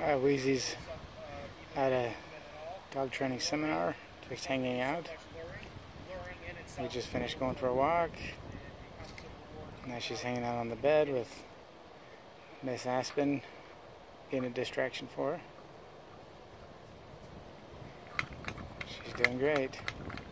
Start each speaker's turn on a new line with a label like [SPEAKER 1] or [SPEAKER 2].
[SPEAKER 1] Wheezy's at a dog training seminar, just hanging out. We just finished going for a walk. Now she's hanging out on the bed with Miss Aspen, being a distraction for her. She's doing great.